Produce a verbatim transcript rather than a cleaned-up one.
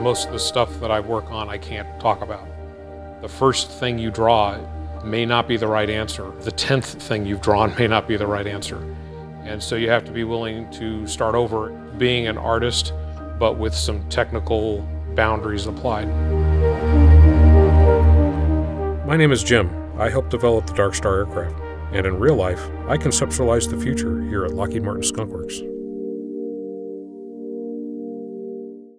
Most of the stuff that I work on I can't talk about. The first thing you draw may not be the right answer. The tenth thing you've drawn may not be the right answer. And so you have to be willing to start over being an artist, but with some technical boundaries applied. My name is Jim. I helped develop the Darkstar aircraft. And in real life, I conceptualize the future here at Lockheed Martin Skunk Works.